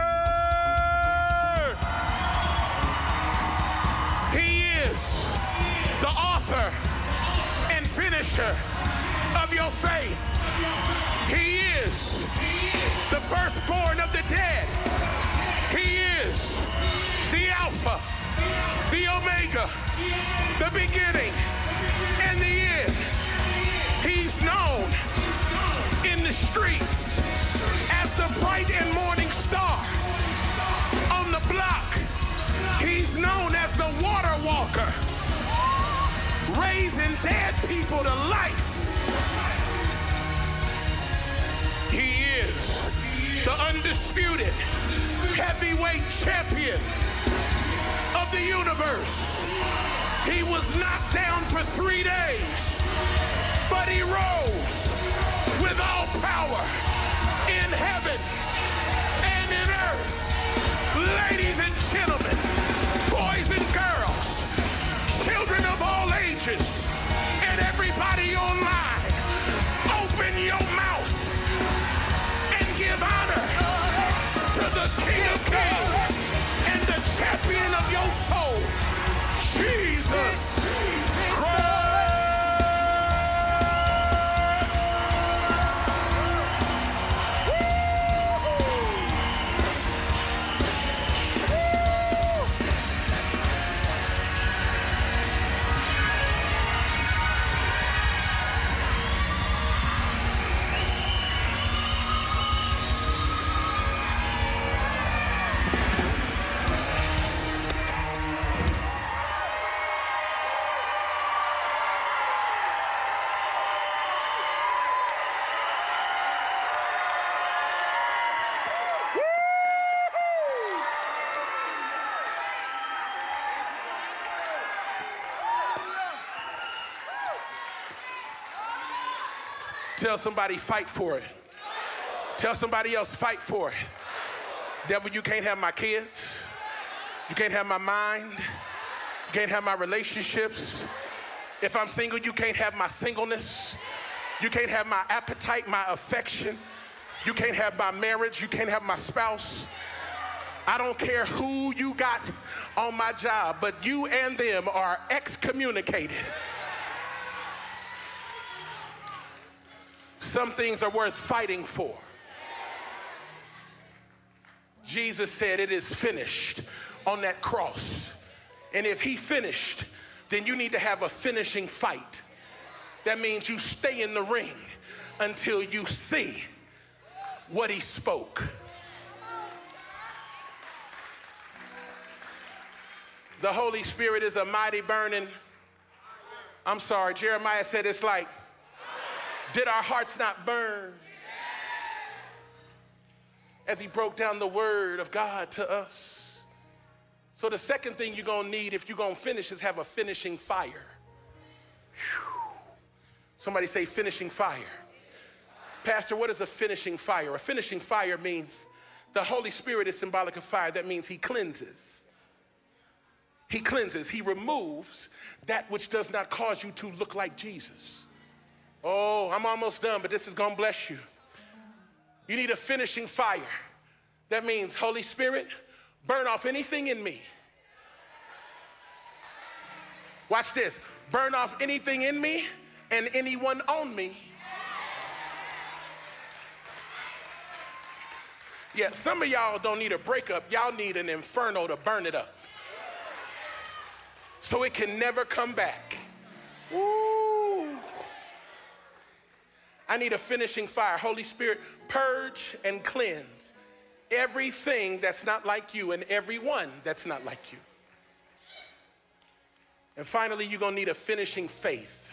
he is the author and finisher of your faith. He is the firstborn of the dead. He is the Alpha, the Omega, the beginning and the end. He's known in the streets as the bright and morning star. On the block, he's known as the water walker, raising dead people to life. He is the undisputed heavyweight champion of the universe. He was knocked down for three days, but he rose with all power in heaven and in earth. Ladies and gentlemen, boys and girls, children of all ages, and everybody online, open your mouth and give honor to the King of Kings and the champion of your soul, Jesus Christ. Tell somebody, fight for it. Tell somebody else, fight for it. Devil, you can't have my kids. You can't have my mind. You can't have my relationships. If I'm single, you can't have my singleness. You can't have my appetite, my affection. You can't have my marriage. You can't have my spouse. I don't care who you got on my job, but you and them are excommunicated. Some things are worth fighting for. Jesus said it is finished on that cross. And if he finished, then you need to have a finishing fight. That means you stay in the ring until you see what he spoke. The Holy Spirit is a mighty burning. I'm sorry, Jeremiah said it's like, did our hearts not burn? As he broke down the word of God to us. So the second thing you're gonna need if you're gonna finish is have a finishing fire. Whew. Somebody say finishing fire. Pastor, what is a finishing fire? A finishing fire means the Holy Spirit is symbolic of fire. That means he cleanses. He cleanses, he removes that which does not cause you to look like Jesus. Oh, I'm almost done, but this is gonna bless you. You need a finishing fire. That means, Holy Spirit, burn off anything in me. Watch this. Burn off anything in me and anyone on me. Yeah, some of y'all don't need a breakup. Y'all need an inferno to burn it up, so it can never come back. Ooh. I need a finishing fire. Holy Spirit, purge and cleanse everything that's not like you and everyone that's not like you. And finally, you're gonna need a finishing faith.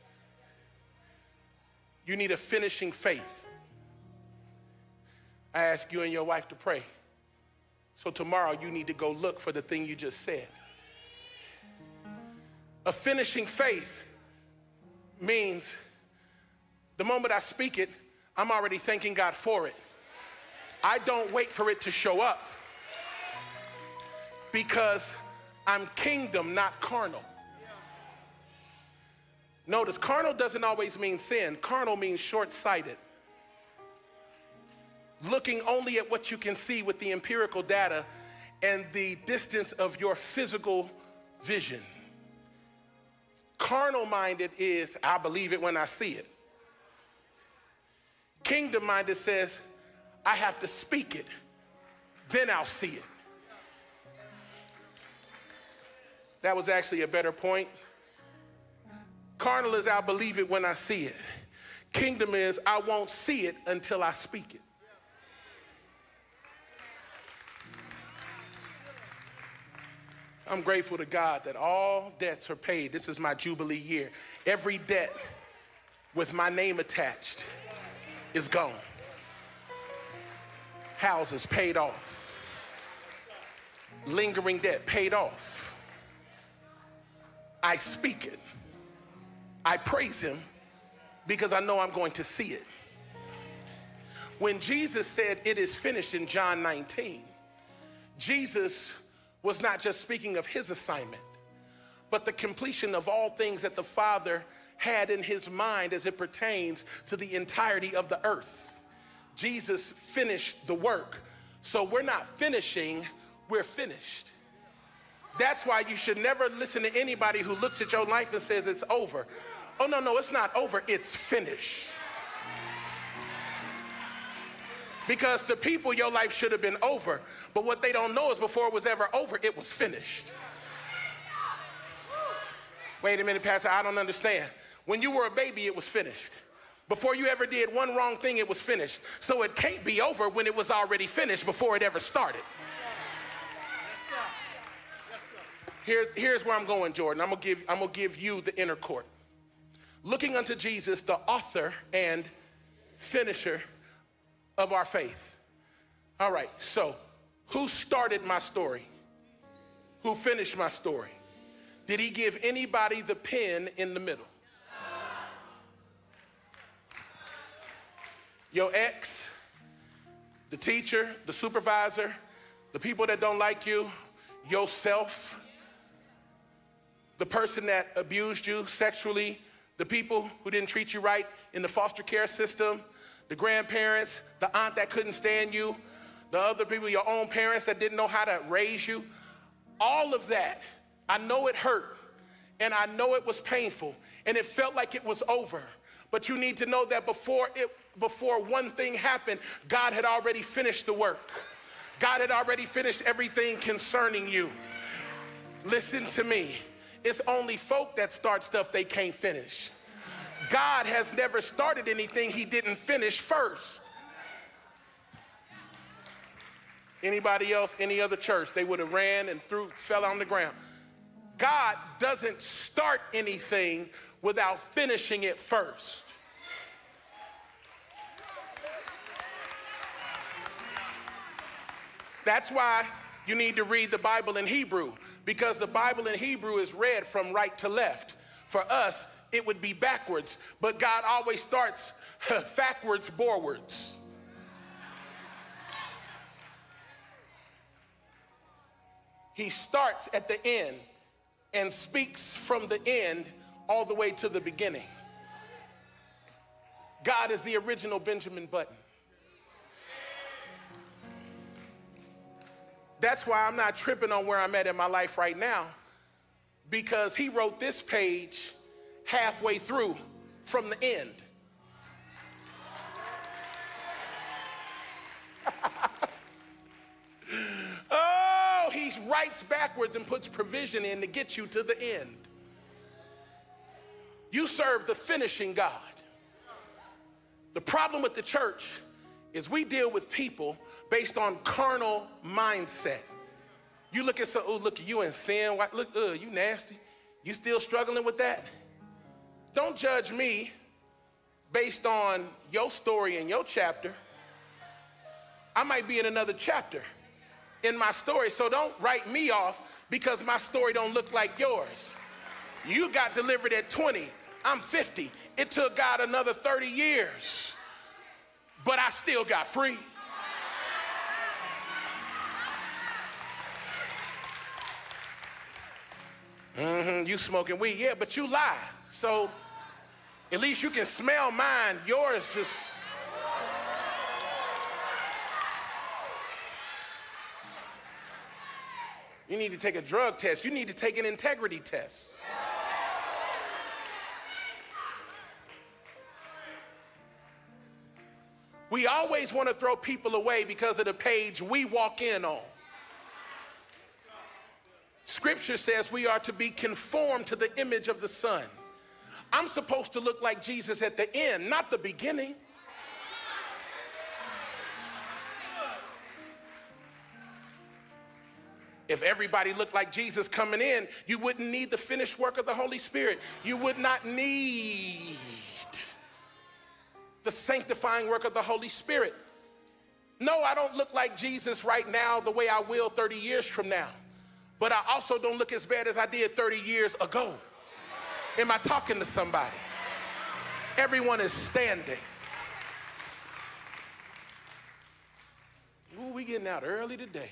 You need a finishing faith. I ask you and your wife to pray. So tomorrow you need to go look for the thing you just said. A finishing faith means the moment I speak it, I'm already thanking God for it. I don't wait for it to show up because I'm kingdom, not carnal. Notice, carnal doesn't always mean sin. Carnal means short-sighted. Looking only at what you can see with the empirical data and the distance of your physical vision. Carnal-minded is, I believe it when I see it. Kingdom-minded says, I have to speak it, then I'll see it. That was actually a better point. Carnal is, I believe it when I see it. Kingdom is, I won't see it until I speak it. I'm grateful to God that all debts are paid. This is my Jubilee year. Every debt with my name attached is gone. Houses paid off. Lingering debt paid off. I speak it. I praise him because I know I'm going to see it. When Jesus said it is finished in John nineteen, Jesus was not just speaking of his assignment, but the completion of all things that the Father had in his mind as it pertains to the entirety of the earth. Jesus finished the work. So we're not finishing, we're finished. That's why you should never listen to anybody who looks at your life and says it's over. Oh, no, no, it's not over, it's finished. Because to people, your life should have been over. But what they don't know is before it was ever over, it was finished. Wait a minute, Pastor, I don't understand. When you were a baby, it was finished. Before you ever did one wrong thing, it was finished. So it can't be over when it was already finished before it ever started. Here's, here's where I'm going, Jordan. I'm gonna give, I'm gonna give you the inner court. Looking unto Jesus, the author and finisher of our faith. All right, so who started my story? Who finished my story? Did he give anybody the pen in the middle? Your ex, the teacher, the supervisor, the people that don't like you, yourself, the person that abused you sexually, the people who didn't treat you right in the foster care system, the grandparents, the aunt that couldn't stand you, the other people, your own parents that didn't know how to raise you. All of that, I know it hurt, and I know it was painful, and it felt like it was over. But you need to know that before it, before one thing happened, God had already finished the work. God had already finished everything concerning you. Listen to me. It's only folk that start stuff they can't finish. God has never started anything he didn't finish first. Anybody else, any other church, they would have ran and threw, fell on the ground. God doesn't start anything without finishing it first. That's why you need to read the Bible in Hebrew, because the Bible in Hebrew is read from right to left. For us, it would be backwards, but God always starts backwards, forwards. He starts at the end and speaks from the end all the way to the beginning. God is the original Benjamin Button. That's why I'm not tripping on where I'm at in my life right now, because he wrote this page halfway through from the end. Oh, he writes backwards and puts provision in to get you to the end. You serve the finishing God. The problem with the church is we deal with people based on carnal mindset. You look at some, oh, look at you in sin. Why, look, uh, you nasty. You still struggling with that? Don't judge me based on your story and your chapter. I might be in another chapter in my story, so don't write me off because my story don't look like yours. You got delivered at twenty. I'm fifty. It took God another thirty years, but I still got free. Mm-hmm, you smoking weed, yeah, but you lie. So at least you can smell mine. Yours just... You need to take a drug test. You need to take an integrity test. We always want to throw people away because of the page we walk in on. Scripture says we are to be conformed to the image of the Son. I'm supposed to look like Jesus at the end, not the beginning. If everybody looked like Jesus coming in, you wouldn't need the finished work of the Holy Spirit. You would not need the sanctifying work of the Holy Spirit. No, I don't look like Jesus right now the way I will thirty years from now. But I also don't look as bad as I did thirty years ago. Am I talking to somebody? Everyone is standing. Ooh, we getting out early today.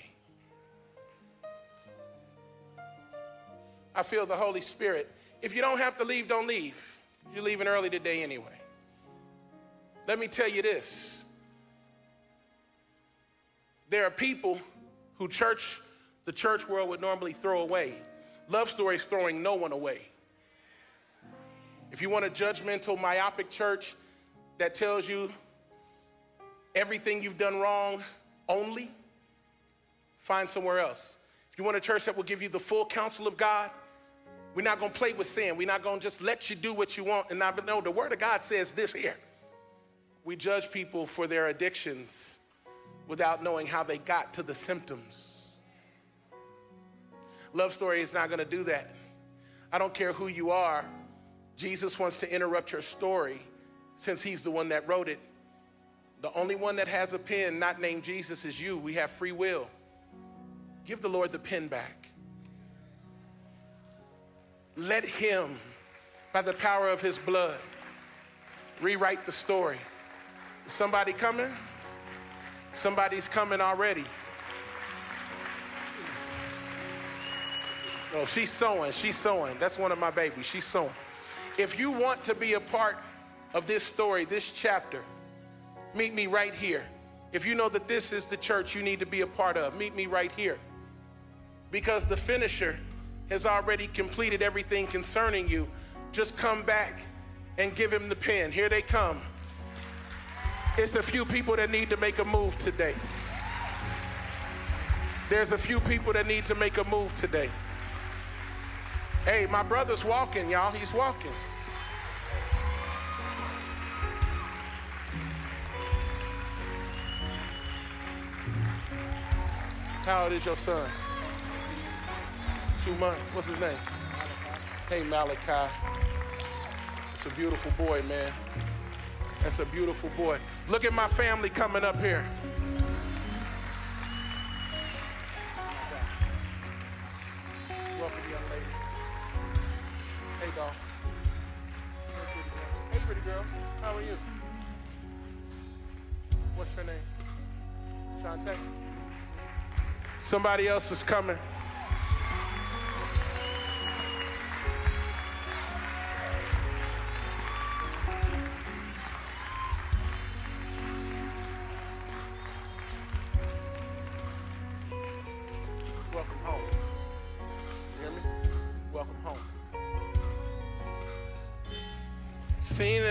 I feel the Holy Spirit. If you don't have to leave, don't leave. You're leaving early today anyway. Let me tell you this. There are people who church, the church world would normally throw away. Love Story is throwing no one away. If you want a judgmental, myopic church that tells you everything you've done wrong only, find somewhere else. If you want a church that will give you the full counsel of God, we're not going to play with sin. We're not going to just let you do what you want. And I know the Word of God says this here. We judge people for their addictions without knowing how they got to the symptoms. Love Story is not going to do that. I don't care who you are. Jesus wants to interrupt your story since he's the one that wrote it. The only one that has a pen not named Jesus is you. We have free will. Give the Lord the pen back. Let him, by the power of his blood, rewrite the story. Is somebody coming? Somebody's coming already. Oh, she's sewing, she's sewing. That's one of my babies, she's sewing. If you want to be a part of this story, this chapter, meet me right here. If you know that this is the church you need to be a part of, meet me right here. Because the finisher has already completed everything concerning you. Just come back and give him the pen. Here they come. It's a few people that need to make a move today. There's a few people that need to make a move today. Hey, my brother's walking, y'all. He's walking. How old is your son? Two months. What's his name? Hey, Malachi. It's a beautiful boy, man. That's a beautiful boy. Look at my family coming up here. Welcome, young lady. Hey, doll. Hey, pretty girl. How are you? What's your name? Shantae. Somebody else is coming.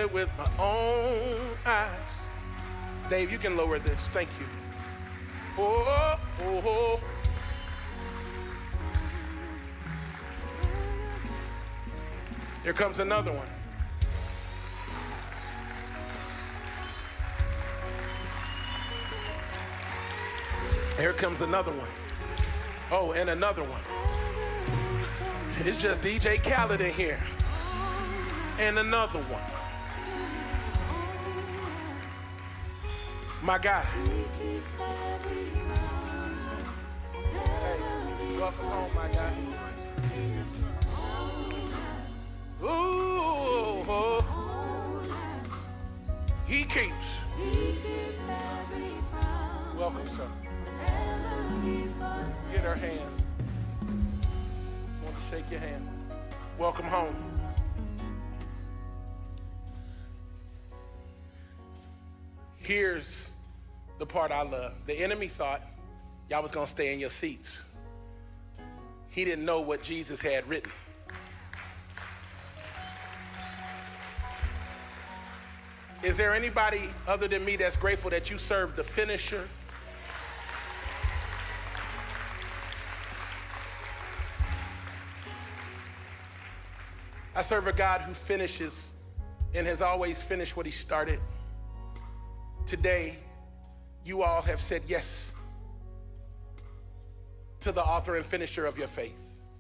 it with my own eyes. Dave, you can lower this. Thank you. Oh, oh, oh. Here comes another one. Here comes another one. Oh, and another one. It's just D J Khaled in here. And another one. My God. Hey, welcome home, my guy. Ooh, oh. He keeps. Welcome, sir. Get her hand. Just want to shake your hand. Welcome home. Here's the part I love. The enemy thought y'all was gonna stay in your seats. He didn't know what Jesus had written. Is there anybody other than me that's grateful that you serve the finisher? I serve a God who finishes and has always finished what he started. Today, you all have said yes to the author and finisher of your faith.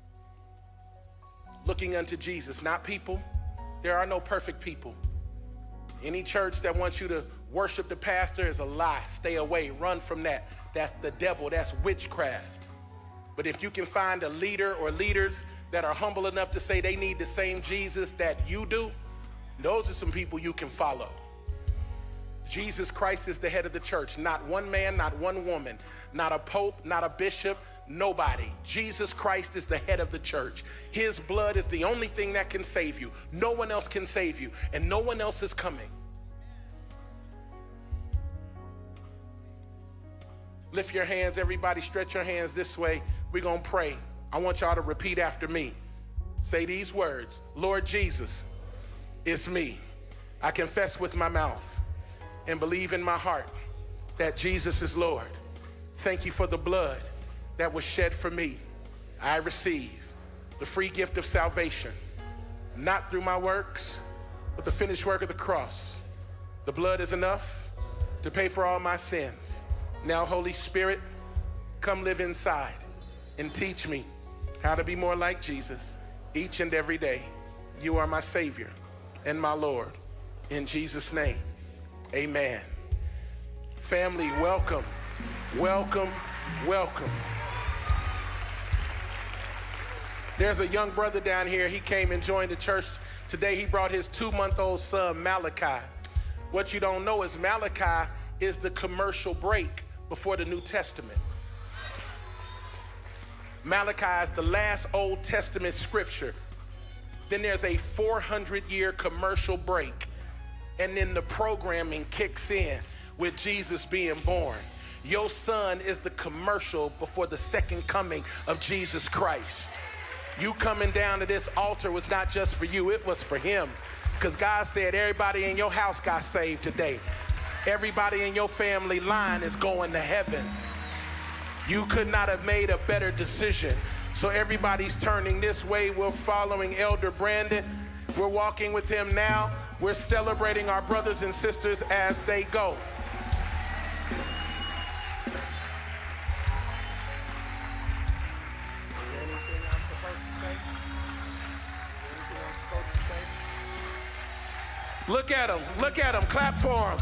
Looking unto Jesus, not people. There are no perfect people. Any church that wants you to worship the pastor is a lie. Stay away, run from that. That's the devil, that's witchcraft. But if you can find a leader or leaders that are humble enough to say they need the same Jesus that you do, those are some people you can follow. Jesus Christ is the head of the church, not one man, not one woman, not a pope, not a bishop, nobody. Jesus Christ is the head of the church. His blood is the only thing that can save you. No one else can save you, and no one else is coming. Lift your hands, everybody, stretch your hands this way. We're gonna pray. I want y'all to repeat after me. Say these words: Lord Jesus, it's me. I confess with my mouth and believe in my heart that Jesus is Lord. Thank you for the blood that was shed for me. I receive the free gift of salvation, not through my works, but the finished work of the cross. The blood is enough to pay for all my sins. Now, Holy Spirit, come live inside and teach me how to be more like Jesus each and every day. You are my Savior and my Lord. In Jesus' name, amen. Family, welcome, welcome, welcome. There's a young brother down here. He came and joined the church today. He brought his two-month-old son, Malachi. What you don't know is Malachi is the commercial break before the New Testament. Malachi is the last Old Testament scripture. Then there's a four hundred year commercial break. And then the programming kicks in with Jesus being born. Your son is the commercial before the second coming of Jesus Christ. You coming down to this altar was not just for you, it was for him. Because God said everybody in your house got saved today. Everybody in your family line is going to heaven. You could not have made a better decision. So everybody's turning this way. We're following Elder Brandon. We're walking with him now. We're celebrating our brothers and sisters as they go. Look at him, look at him, clap for him.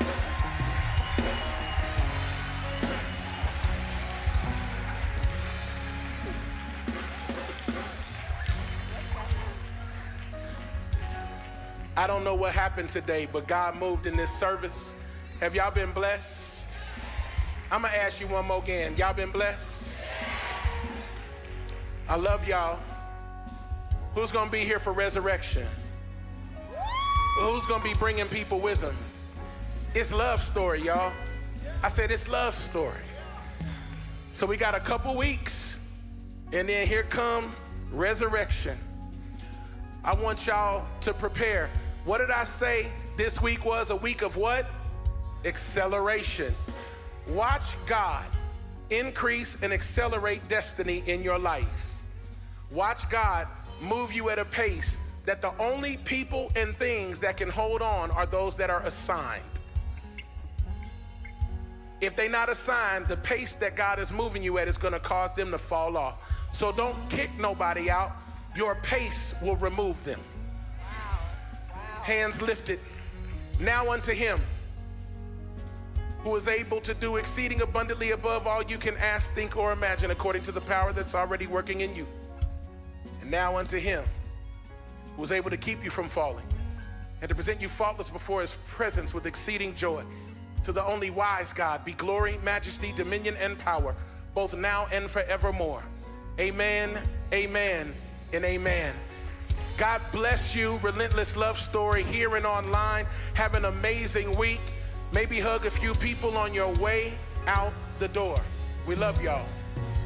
I don't know what happened today, but God moved in this service. Have y'all been blessed? I'm gonna ask you one more again. Y'all been blessed? I love y'all. Who's gonna be here for resurrection? Who's gonna be bringing people with them? It's love story, y'all. I said it's love story. So we got a couple weeks, and then here come resurrection. I want y'all to prepare. What did I say this week was? A week of what? Acceleration. Watch God increase and accelerate destiny in your life. Watch God move you at a pace that the only people and things that can hold on are those that are assigned. If they're not assigned, the pace that God is moving you at is going to cause them to fall off. So don't kick nobody out. Your pace will remove them. Wow. Wow. Hands lifted. Now unto him who is able to do exceeding abundantly above all you can ask, think, or imagine, according to the power that's already working in you. And now unto him who is able to keep you from falling and to present you faultless before his presence with exceeding joy. To the only wise God be glory, majesty, dominion, and power, both now and forevermore. Amen, amen, and amen. God bless you. Relentless Love Story here and online. Have an amazing week. Maybe hug a few people on your way out the door. We love y'all.